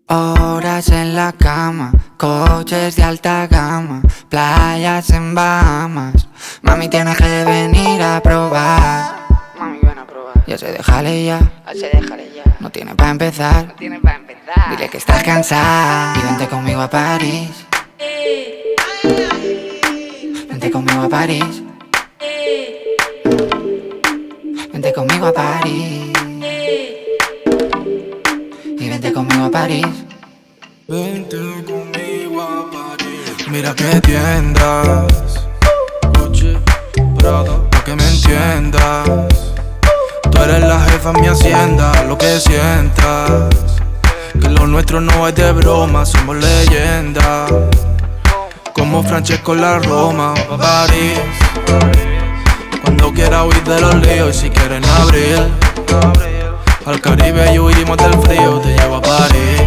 Horas en la cama, coches de alta gama, playas en Bahamas. Mami, tienes que venir a probar. Mami, ven a probar. Ya se déjale ya, Déjale ya. no tiene pa' empezar. No tienes para empezar. Dile que estás cansada y vente conmigo a París. Vente conmigo a París. Vente conmigo a París. Y vente conmigo a París. Vente conmigo a París. Mira que tiendas Gucci, Prada, pa' que me entiendas. Tú eres la jefa en mi hacienda, lo que sientas. Que lo nuestro no es de broma, somos leyendas. Como Francesco en la Roma, pa' París. Cuando quiera huir de los líos y si quieren abrir al Caribe y huimos del frío, te llevo a París.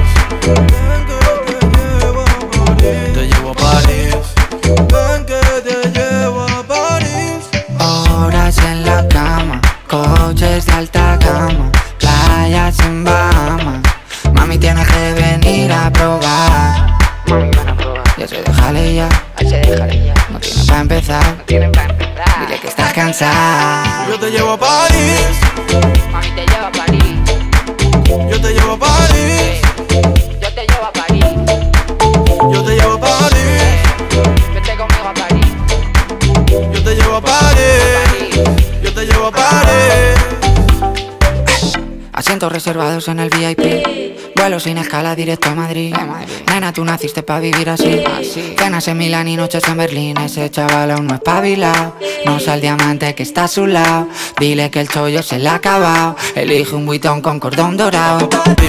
Te llevo a París. Ven que te llevo a París. Horas en la cama, coches de alta gama, playas en Bahamas. Mami, tienes que venir a probar. Mami, ven a probar. Ya se déjale ya, Déjale ya. no tiene pa' empezar. No tienes para empezar. Dile que estás cansada. Yo te llevo a París. Mami, te llevo a París. Yo te llevo a París. Yo te llevo a París. Yo te llevo a París. Vete conmigo a París. Yo te llevo a París. Yo te llevo a París. Asientos reservados en el VIP. Vuelo sin escala directo a Madrid. Nena, tú naciste pa' vivir así. Cenas en Milán y noches en Berlín. Ese chaval aún no es espabilado. No usa el diamante que está a su lado. Dile que el chollo se le ha acabado. Elige un buitón con cordón dorado.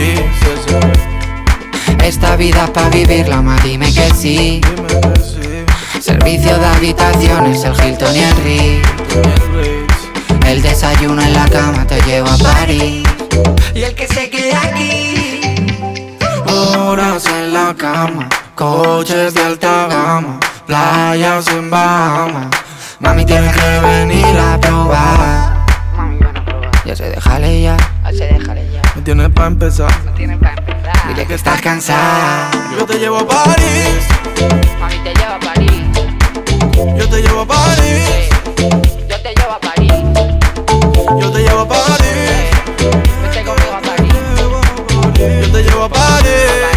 Esta vida es pa' vivirla, ma, dime que sí. Servicio de habitaciones, el Hilton y el Ritz. El desayuno en la cama, te llevo a París. Y el que se quede aquí. Horas en la cama, coches de alta gama, playas en Bahamas. Mami, tienes que venir a probar. Mami, ven a probar. Ya se déjale ya, Déjale ya. Me tienes pa' empezar. No tienes para empezar. dile que estás cansada. Yo te llevo a París. Mami, te llevo a París. Yo te llevo a París. Yo te llevo a París. Yo te llevo a París. Vete conmigo a París. Yo te llevo a París.